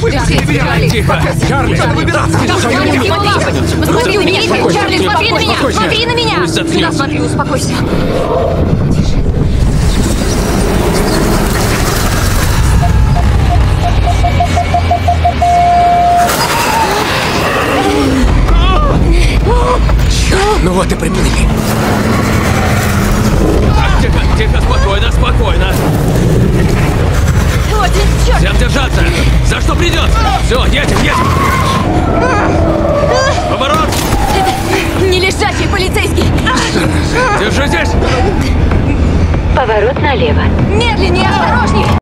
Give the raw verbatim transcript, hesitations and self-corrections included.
Отпусти меня! Тихо! Чарли! Надо выбираться! Посмотри на меня! Чарли, смотри на меня! Смотри на меня! Пусть заткнется. Сюда смотри, успокойся. Ну вот и приплыли. Так, тихо, тихо, спокойно, спокойно. Один, черт! Всем держаться! За что придет? Все, едем, едем! Поворот! Это не лежачий полицейский! Держи здесь! Поворот налево. Медленнее, осторожнее!